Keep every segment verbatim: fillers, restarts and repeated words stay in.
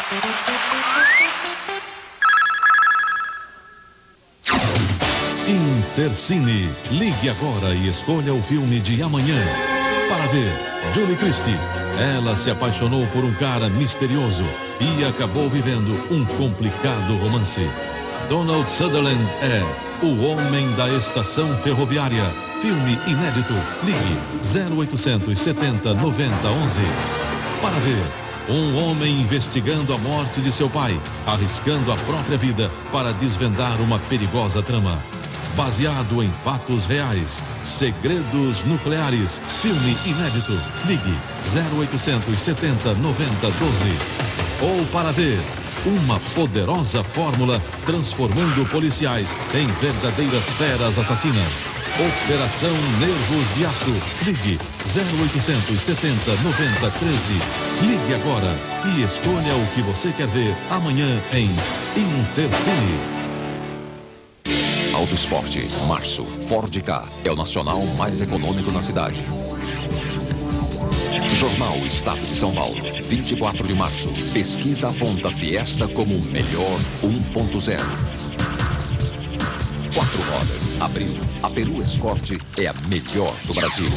Intercine. Ligue agora e escolha o filme de amanhã. Para ver, Julie Christie. Ela se apaixonou por um cara misterioso e acabou vivendo um complicado romance. Donald Sutherland é O Homem da Estação Ferroviária. Filme inédito. Ligue zero oitocentos setenta noventa onze. Para ver, um homem investigando a morte de seu pai, arriscando a própria vida para desvendar uma perigosa trama. Baseado em fatos reais. Segredos Nucleares. Filme inédito. Ligue zero oitocentos setenta noventa doze. Ou para ver, uma poderosa fórmula transformando policiais em verdadeiras feras assassinas. Operação Nervos de Aço. Ligue zero oitocentos setenta noventa treze. Ligue agora e escolha o que você quer ver amanhã em Intercine. Auto Esporte, março. Ford Ka é o nacional mais econômico na cidade. Jornal Estado de São Paulo, vinte e quatro de março. Pesquisa aponta Fiesta como o melhor um ponto zero. Quatro rodas, abril. A Peru Escort é a melhor do Brasil.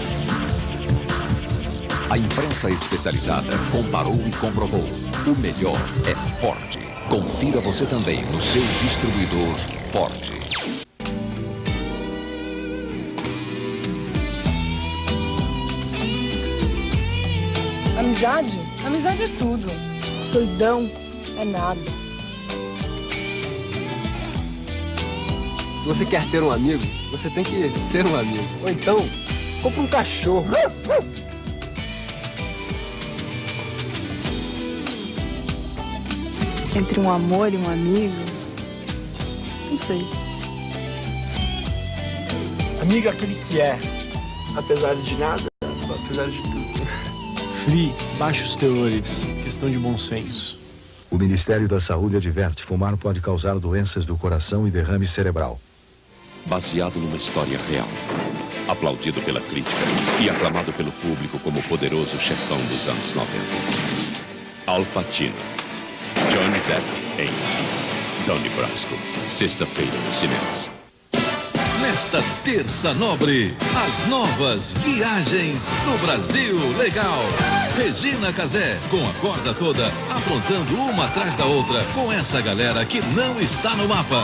A imprensa especializada comparou e comprovou. O melhor é Ford. Confira você também no seu distribuidor Ford. Amizade? Amizade é tudo. Solidão é nada. Se você quer ter um amigo, você tem que ser um amigo. Ou então, compre um cachorro. Entre um amor e um amigo, não sei. Amigo é aquele que é, apesar de nada, apesar de tudo. Free, baixos teores, questão de bom senso. O Ministério da Saúde adverte: fumar pode causar doenças do coração e derrame cerebral. Baseado numa história real. Aplaudido pela crítica e aclamado pelo público como o poderoso chefão dos anos noventa. Al Pacino, Johnny Depp em Donnie Brasco. Sexta-feira nos cinemas. Nesta terça nobre, as novas viagens do Brasil Legal. Regina Casé, com a corda toda, aprontando uma atrás da outra, com essa galera que não está no mapa.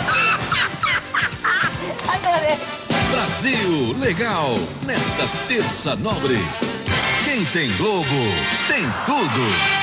Adorei. Brasil Legal, nesta terça nobre. Quem tem Globo, tem tudo.